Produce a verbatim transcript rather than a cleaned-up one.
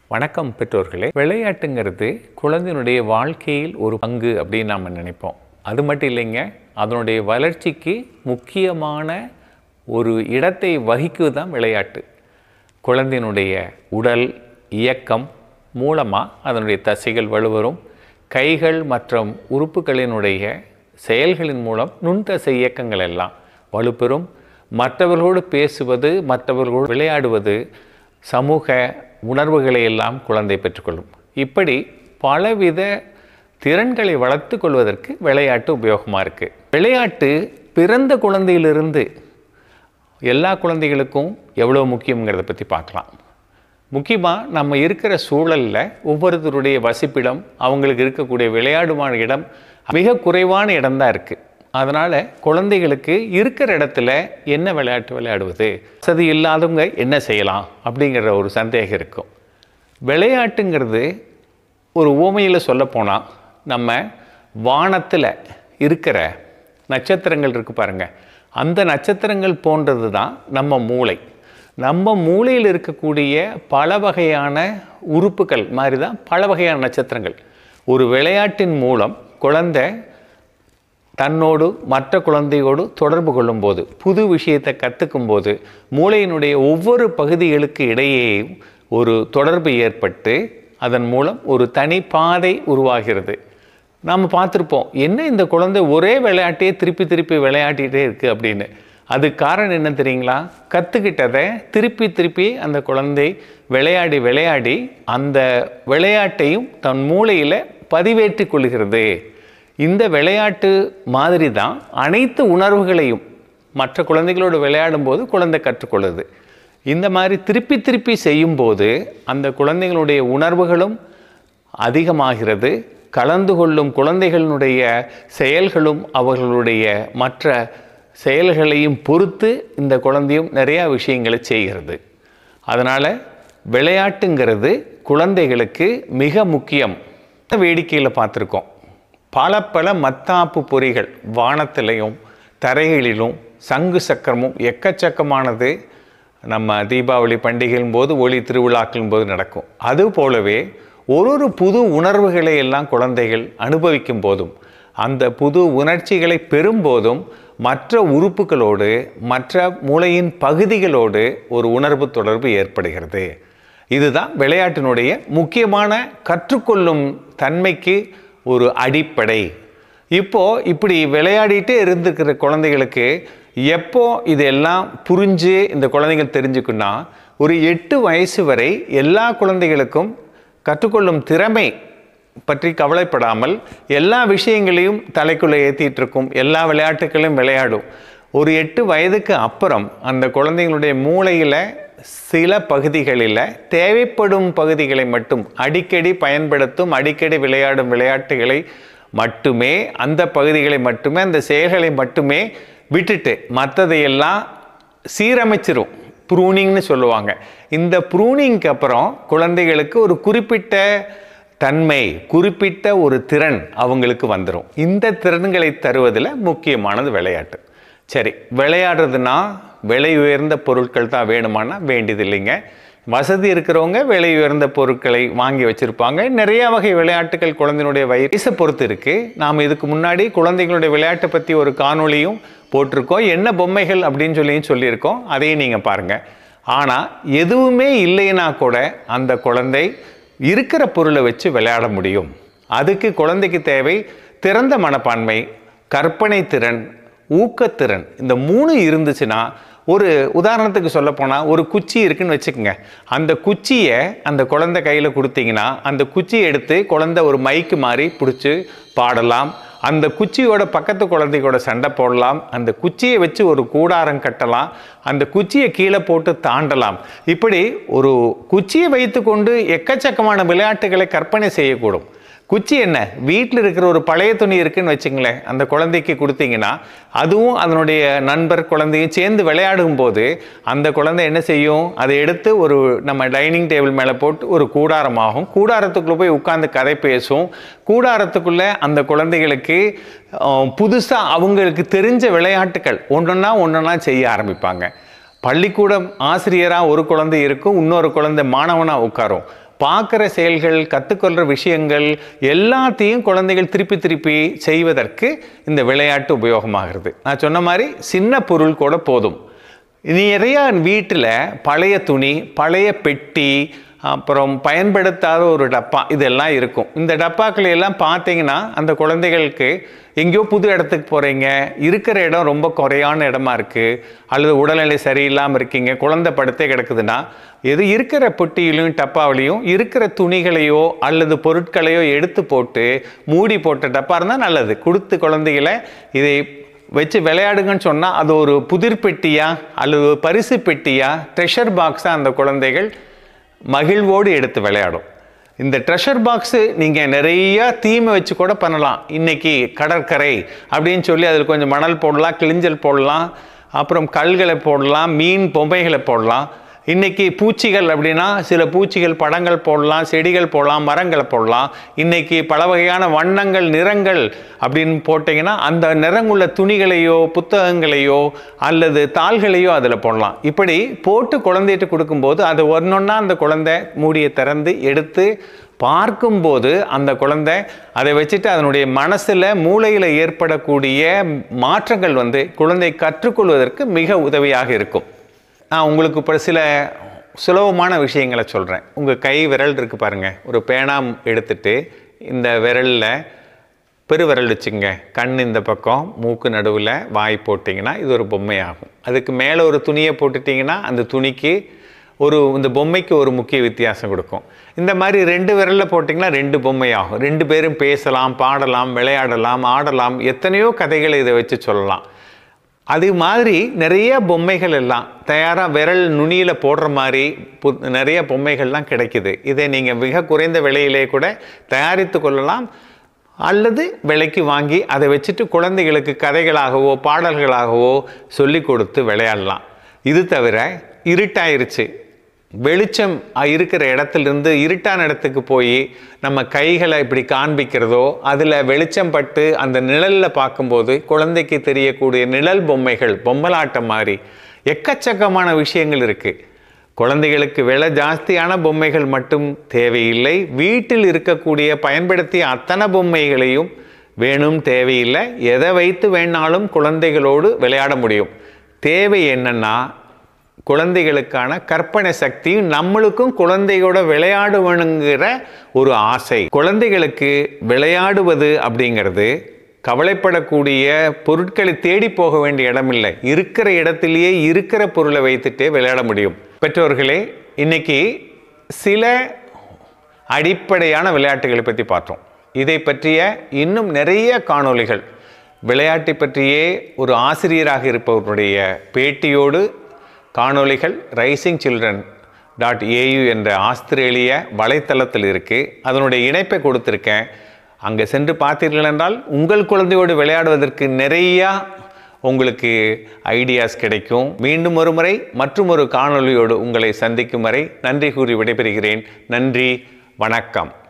வணக்கம் பெற்றோர்களே. விளையாட்டுங்கிறது குழந்தையினுடைய வாழ்க்கையில் ஒரு பங்கு அப்படின்னு நாம் நினைப்போம். அது மட்டும் இல்லைங்க, அதனுடைய வளர்ச்சிக்கு முக்கியமான ஒரு இடத்தை வகிக்குது தான் விளையாட்டு. குழந்தையினுடைய உடல் இயக்கம் மூலமாக அதனுடைய தசைகள் வலுவரும், கைகள் மற்றும் உறுப்புகளினுடைய செயல்களின் மூலம் நுண்தசை இயக்கங்கள் எல்லாம் வலுப்பெறும். மற்றவர்களோடு பேசுவது, மற்றவர்களோடு விளையாடுவது, சமூக உணர்வுகளை எல்லாம் குழந்தை பெற்றுக்கொள்ளும். இப்படி பலவித திறன்களை வளர்த்து கொள்வதற்கு விளையாட்டு உபயோகமாக இருக்குது. விளையாட்டு பிறந்த குழந்தையிலிருந்து எல்லா குழந்தைகளுக்கும் எவ்வளோ முக்கியங்கிறத பற்றி பார்க்கலாம். முக்கியமாக நம்ம இருக்கிற சூழலில் ஒவ்வொருத்தருடைய வசிப்பிடம், அவங்களுக்கு இருக்கக்கூடிய விளையாடுமான இடம் மிக குறைவான இடம்தான் இருக்குது. அதனால் குழந்தைகளுக்கு இருக்கிற இடத்துல என்ன விளையாட்டு விளையாடுவது, வசதி இல்லாதவங்க என்ன செய்யலாம் அப்படிங்கிற ஒரு சந்தேகம் இருக்கும். விளையாட்டுங்கிறது ஒரு உவமையில் சொல்லப்போனால், நம்ம வானத்தில் இருக்கிற நட்சத்திரங்கள் இருக்குது பாருங்கள், அந்த நட்சத்திரங்கள் போன்றது தான் நம்ம மூளை. நம்ம மூளையில் இருக்கக்கூடிய பல வகையான உறுப்புகள் மாதிரி தான் பல வகையான நட்சத்திரங்கள். ஒரு விளையாட்டின் மூலம் குழந்தை தன்னோடு மற்ற குழந்தையோடு தொடர்பு கொள்ளும்போது, புது விஷயத்தை கற்றுக்கும் போது, மூளையினுடைய ஒவ்வொரு பகுதிகளுக்கு இடையேயும் ஒரு தொடர்பு ஏற்பட்டு அதன் மூலம் ஒரு தனி பாதை உருவாகிறது. நாம் பார்த்துருப்போம், என்ன இந்த குழந்தை ஒரே விளையாட்டையே திருப்பி திருப்பி விளையாட்டிகிட்டே இருக்குது அப்படின்னு. அது காரணம் என்ன தெரியுங்களா? கற்றுக்கிட்டதை திருப்பி திருப்பி அந்த குழந்தை விளையாடி விளையாடி அந்த விளையாட்டையும் தன் மூளையில் பதிவேற்றி கொள்கிறது. இந்த விளையாட்டு மாதிரி தான் அனைத்து உணர்வுகளையும் மற்ற குழந்தைகளோடு விளையாடும்போது குழந்தை கற்றுக்கொள்ளுது. இந்த மாதிரி திருப்பி திருப்பி செய்யும்போது அந்த குழந்தைகளுடைய உணர்வுகளும் அதிகமாகிறது. கலந்து கொள்ளும் குழந்தைகளுடைய செயல்களும் அவர்களுடைய மற்ற செயல்களையும் பொறுத்து இந்த குழந்தையும் நிறையா விஷயங்களை செய்கிறது. அதனால் விளையாட்டுங்கிறது குழந்தைகளுக்கு மிக முக்கியம். வேடிக்கையில் பார்த்துருக்கோம், பல பல மத்தாப்பு பொறிகள் வானத்திலையும் தரைகளிலும் சங்கு சக்கரமும் எக்கச்சக்கமானது நம்ம தீபாவளி பண்டிகையின் போது, ஒளி திருவிழாக்களின் போது நடக்கும். அதுபோலவே ஒரு ஒரு புது உணர்வுகளை எல்லாம் குழந்தைகள் அனுபவிக்கும் போதும், அந்த புது உணர்ச்சிகளை பெறும்போதும் மற்ற உறுப்புகளோடு மற்ற மூளையின் பகுதிகளோடு ஒரு உணர்வு தொடர்பு ஏற்படுகிறது. இதுதான் விளையாட்டினுடைய முக்கியமான கற்றுக்கொள்ளும் தன்மைக்கு ஒரு அடிப்படை. இப்போது இப்படி விளையாடிட்டே இருந்துக்கிற குழந்தைகளுக்கு எப்போ இதெல்லாம் புரிஞ்சு இந்த குழந்தைகள் தெரிஞ்சுக்குன்னா, ஒரு எட்டு வயசு வரை எல்லா குழந்தைகளுக்கும் கற்றுக்கொள்ளும் திறமை பற்றி கவலைப்படாமல் எல்லா விஷயங்களையும் தலைக்குள்ளே ஏற்றிட்டு இருக்கும், எல்லா விளையாட்டுகளையும் விளையாடும். ஒரு எட்டு வயதுக்கு அப்புறம் அந்த குழந்தைங்களுடைய மூளையில் சில பகுதிகளில் தேவைப்படும் பகுதிகளை மட்டும் அடிக்கடி பயன்படுத்தும், அடிக்கடி விளையாடும் விளையாட்டுகளை மட்டுமே, அந்த பகுதிகளை மட்டுமே, அந்த செயல்களை மட்டுமே விட்டுட்டு மற்றதையெல்லாம் சீரமைச்சிரும். ப்ரூனிங்னு சொல்லுவாங்க. இந்த ப்ரூனிங்க்கு அப்புறம் குழந்தைகளுக்கு ஒரு குறிப்பிட்ட தன்மை, குறிப்பிட்ட ஒரு திறன் அவங்களுக்கு வந்துடும். இந்த திறன்களை தருவதில் முக்கியமானது விளையாட்டு. சரி, விளையாடுறதுனா விலை உயர்ந்த பொருட்கள் தான் வேணுமானா வேண்டியதில்லைங்க. வசதி இருக்கிறவங்க விலை உயர்ந்த பொருட்களை வாங்கி வச்சுருப்பாங்க. நிறைய வகை விளையாட்டுகள் குழந்தையினுடைய வயசை பொறுத்து இருக்குது. நாம் இதுக்கு முன்னாடி குழந்தைங்களுடைய விளையாட்டை பற்றி ஒரு காணொளியும் போட்டிருக்கோம், என்ன பொம்மைகள் அப்படின்னு சொல்லியும் சொல்லியிருக்கோம், அதையும் நீங்கள் பாருங்கள். ஆனால் எதுவுமே இல்லைன்னா கூட அந்த குழந்தை இருக்கிற பொருளை வச்சு விளையாட முடியும். அதுக்கு குழந்தைக்கு தேவை திறந்த மனப்பான்மை, கற்பனை திறன், ஊக்கத்திறன். இந்த மூணு இருந்துச்சுன்னா, ஒரு உதாரணத்துக்கு சொல்லப்போனால் ஒரு குச்சி இருக்குன்னு வச்சுக்கோங்க. அந்த குச்சியை அந்த குழந்தை கையில் கொடுத்தீங்கன்னா அந்த குச்சியை எடுத்து குழந்தை ஒரு மைக்கு மாதிரி பிடிச்சி பாடலாம். அந்த குச்சியோட பக்கத்து குழந்தையோட சண்டை போடலாம். அந்த குச்சியை வச்சு ஒரு கூடாரம் கட்டலாம். அந்த குச்சியை கீழே போட்டு தாண்டலாம். இப்படி ஒரு குச்சியை வைத்து கொண்டு எக்கச்சக்கமான விளையாட்டுகளை கற்பனை செய்யக்கூடும். குச்சி என்ன, வீட்டில் இருக்கிற ஒரு பழைய துணி இருக்குன்னு வச்சுங்களேன், அந்த குழந்தைக்கு கொடுத்தீங்கன்னா அதுவும் அதனுடைய நண்பர் குழந்தையும் சேர்ந்து விளையாடும் போது அந்த குழந்தை என்ன செய்யும், அதை எடுத்து ஒரு நம்ம டைனிங் டேபிள் மேலே போட்டு ஒரு கூடாரமாகும். கூடாரத்துக்குள்ளே போய் உட்காந்து கதை பேசும். கூடாரத்துக்குள்ளே அந்த குழந்தைகளுக்கு புதுசாக அவங்களுக்கு தெரிஞ்ச விளையாட்டுகள் ஒன்றொன்னா ஒன்றொன்னா செய்ய ஆரம்பிப்பாங்க. பள்ளிக்கூடம் ஆசிரியராக ஒரு குழந்தை இருக்கும், இன்னொரு குழந்தை மாணவனாக உட்காரும். பார்க்குற செயல்கள், கற்றுக்கொள்கிற விஷயங்கள் எல்லாத்தையும் குழந்தைகள் திருப்பி திருப்பி செய்வதற்கு இந்த விளையாட்டு உபயோகமாகிறது. நான் சொன்ன மாதிரி சின்ன பொருள் கூட போதும். நிறையா வீட்டில் பழைய துணி, பழைய பெட்டி, அப்புறம் பயன்படுத்தாத ஒரு டப்பா இதெல்லாம் இருக்கும். இந்த டப்பாக்களை எல்லாம் பார்த்தீங்கன்னா அந்த குழந்தைகளுக்கு எங்கேயோ புது இடத்துக்கு போகிறீங்க, இருக்கிற இடம் ரொம்ப குறையான இடமா இருக்குது, அல்லது உடல்நிலை சரியில்லாமல் இருக்கீங்க, குழந்தை படுத்தே கிடக்குதுன்னா எது இருக்கிற பொட்டியிலையும் டப்பாவிலையும் இருக்கிற துணிகளையோ அல்லது பொருட்களையோ எடுத்து போட்டு மூடி போட்ட டப்பா இருந்தால் நல்லது. கொடுத்து குழந்தைகளை இதை வச்சு விளையாடுங்கன்னு சொன்னால் அது ஒரு புதிர் பெட்டியா அல்லது பரிசு பெட்டியா ட்ரெஷர் பாக்ஸாக அந்த குழந்தைகள் மகிழ்வோடு எடுத்து விளையாடும். இந்த ட்ரெஷர் பாக்ஸு நீங்கள் நிறைய தீமை வச்சு கூட பண்ணலாம். இன்றைக்கி கடற்கரை அப்படின்னு சொல்லி அதில் கொஞ்சம் மணல் போடலாம், கிளிஞ்சல் போடலாம், அப்புறம் கல்களை போடலாம், மீன் பொம்மைகளை போடலாம். இன்றைக்கி பூச்சிகள் அப்படின்னா சில பூச்சிகள் படங்கள் போடலாம், செடிகள் போடலாம், மரங்களை போடலாம். இன்றைக்கி பல வகையான வண்ணங்கள், நிறங்கள் அப்படின்னு போட்டிங்கன்னா அந்த நிறங்குள்ள துணிகளையோ புத்தகங்களையோ அல்லது தாள்களையோ அதில் போடலாம். இப்படி போட்டு குழந்தைகிட்ட கொடுக்கும்போது அது ஒன்றொன்னா அந்த குழந்தை மூடியை திறந்து எடுத்து பார்க்கும்போது அந்த குழந்தை அதை வச்சுட்டு அதனுடைய மனசில் மூளையில் ஏற்படக்கூடிய மாற்றங்கள் வந்து குழந்தை கற்றுக்கொள்வதற்கு மிக உதவியாக இருக்கும். நான் உங்களுக்கு இப்போ சில சுலபமான விஷயங்களை சொல்கிறேன். உங்கள் கை விரல் இருக்குது பாருங்கள், ஒரு பேனா எடுத்துட்டு இந்த விரலில் பெருவிரல் வச்சுங்க, கண் இந்த பக்கம், மூக்கு நடுவில், வாய் போட்டிங்கன்னா இது ஒரு பொம்மை ஆகும். அதுக்கு மேலே ஒரு துணியை போட்டுட்டிங்கன்னா அந்த துணிக்கு ஒரு இந்த பொம்மைக்கு ஒரு முக்கிய வித்தியாசம் கொடுக்கும். இந்த மாதிரி ரெண்டு விரலில் போட்டிங்கன்னா ரெண்டு பொம்மை ஆகும். ரெண்டு பேரும் பேசலாம், பாடலாம், விளையாடலாம், ஆடலாம், எத்தனையோ கதைகளை இதை வச்சு சொல்லலாம். அது மாதிரி நிறைய பொம்மைகள் எல்லாம் தயாராக விரல் நுனியில் போடுற மாதிரி பு நிறைய பொம்மைகள்லாம் கிடைக்குது. இதை நீங்கள் மிக குறைந்த விலையிலே கூட தயாரித்து கொள்ளலாம், அல்லது விலைக்கு வாங்கி அதை வச்சுட்டு குழந்தைகளுக்கு கதைகளாகவோ பாடல்களாகவோ சொல்லி கொடுத்து விளையாடலாம். இது தவிர இருட்டாயிருச்சு, வெளிச்சம் இருக்கிற இடத்துலேருந்து இருட்டான இடத்துக்கு போய் நம்ம கைகளை இப்படி காண்பிக்கிறதோ அதில் வெளிச்சம் பட்டு அந்த நிழலில் பார்க்கும்போது குழந்தைக்கு தெரியக்கூடிய நிழல் பொம்மைகள், பொம்மலாட்டம் மாதிரி எக்கச்சக்கமான விஷயங்கள் இருக்குது. குழந்தைகளுக்கு விலை ஜாஸ்தியான பொம்மைகள் மட்டும் தேவையில்லை, வீட்டில் இருக்கக்கூடிய பயன்படுத்திய அத்தனை பொம்மைகளையும் வேணும் தேவையில்லை. எதை வைத்து வேணாலும் குழந்தைகளோடு விளையாட முடியும். தேவை என்னன்னா குழந்தைகளுக்கான கற்பனை சக்தியும் நம்மளுக்கும் குழந்தையோட விளையாடுவனுங்கிற ஒரு ஆசை. குழந்தைகளுக்கு விளையாடுவது அப்படிங்கிறது கவலைப்படக்கூடிய பொருட்களை தேடி போக வேண்டிய இடம் இல்லை, இருக்கிற இடத்திலேயே இருக்கிற பொருளை வைத்துட்டே விளையாட முடியும். பெற்றோர்களே, இன்னைக்கு சில அடிப்படையான விளையாட்டுகளை பற்றி பார்த்தோம். இதை பற்றிய இன்னும் நிறைய காணொளிகள், விளையாட்டை பற்றியே ஒரு ஆசிரியராக இருப்பவருடைய பேட்டியோடு காணொளிகள் ரைசிங் சில்ட்ரன் டாட் ஏயு என்ற ஆஸ்திரேலிய வலைத்தளத்தில் இருக்குது. அதனுடைய இணைப்பை கொடுத்துருக்கேன். அங்கே சென்று பார்த்தீர்கள் என்றால் உங்கள் குழந்தையோடு விளையாடுவதற்கு நிறையா உங்களுக்கு ஐடியாஸ் கிடைக்கும். மீண்டும் ஒரு முறை மற்றும் ஒரு காணொளியோடு உங்களை சந்திக்கும் வரை நன்றி கூறி விடைபெறுகிறேன். நன்றி, வணக்கம்.